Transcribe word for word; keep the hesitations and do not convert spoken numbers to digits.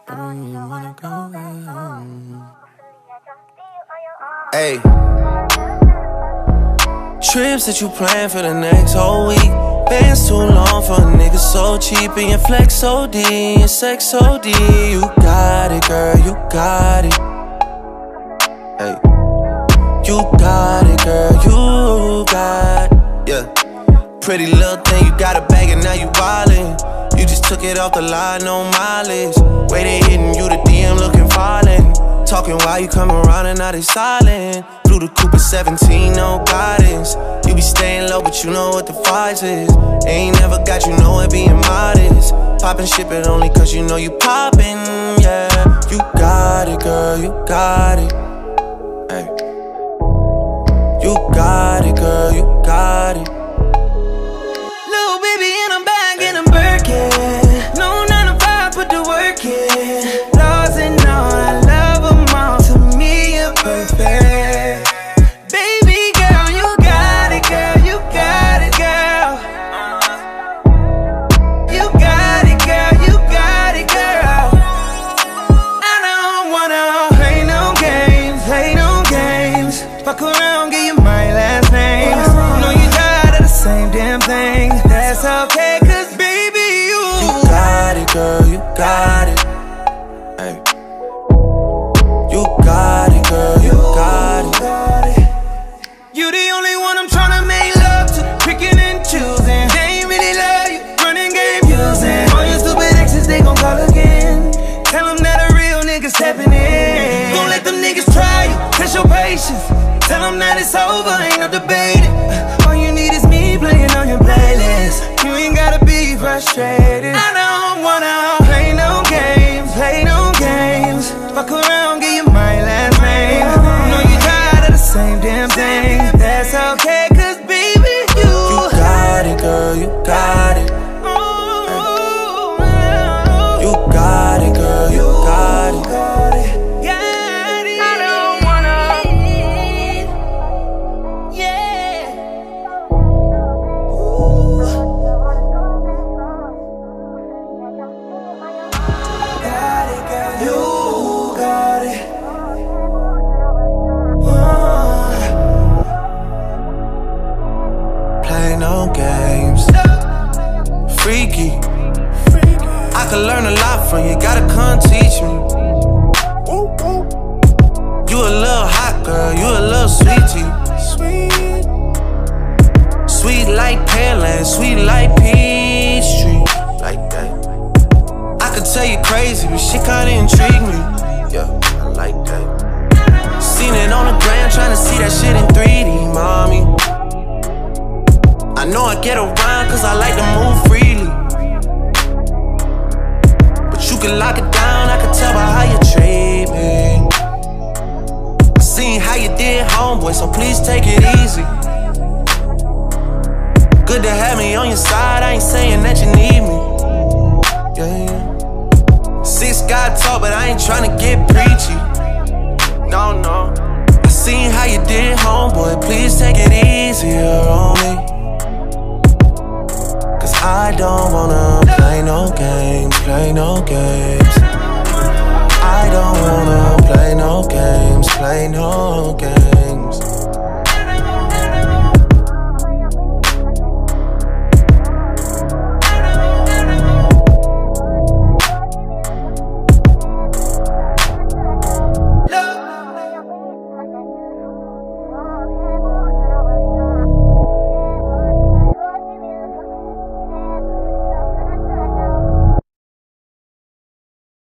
Mm, you wanna go home. Hey. Trips that you plan for the next whole week. Bands too long for a nigga so cheap. And your flex O D, and your sex O D. You got it, girl, you got it. Hey. You got it, girl, you got it. Yeah. Pretty little thing, you got a bag and now you wildin'. You just took it off the line, no mileage. Way they hitting you, the D M looking violent. Talking while you come around and now they silent. Blew the coupe at seventeen, no guidance. You be staying low, but you know what the price is. Ain't never got you know it being modest. Poppin' shit, but only cause you know you poppin', yeah. You got it, girl, you got it. Hey. You got it, girl, you got it. Little baby and I'm back in a Birkin. No nine to five, put the work in. Laws and all, I love them all. To me, you're perfect. Baby girl, you got it, girl, you got it, girl. You got it, girl, you got it, girl. I don't wanna play no games, play no games. Fuck around, give you my last name. Know you tired of the same damn thing. That's okay, cause baby, you You got it, girl, you got it. Hey. You got it, girl, you got it. You the only one I'm tryna make love to, picking and choosing. They ain't really love you, running game using. All your stupid exes, they gon' call again. Tell them that a real nigga stepping in. Don't let them niggas try you, test your patience. Tell them that it's over, ain't no debating. All you need is me playing on your playlist. You ain't gotta be frustrated. I don't wanna play no games, play no games. Fuck around, give you my last name. Know you tired of the same damn thing. That's okay, cause baby, you You got it, girl, you got it. You got it, girl, you got it. Play no games. Freaky. I could learn a lot from you, gotta come teach me. You a little hot girl, you a little sweetie. Sweet. Sweet like Pearland, sweet like Peachtree. Like that. I could tell you crazy, but shit kinda intrigue me. Yeah, I like that. Seen it on the gram, tryna see that shit in three D, mommy. I know I get around cause I like to move freely. But you can lock it down, I can tell by how you treat me. I seen how you did, homeboy, so please take it easy. Good to have me on your side, I ain't saying that you need me. Yeah, yeah. Six God talk, but I ain't tryna get preachy. No, no. I seen how you did, homeboy, please take it easier on me.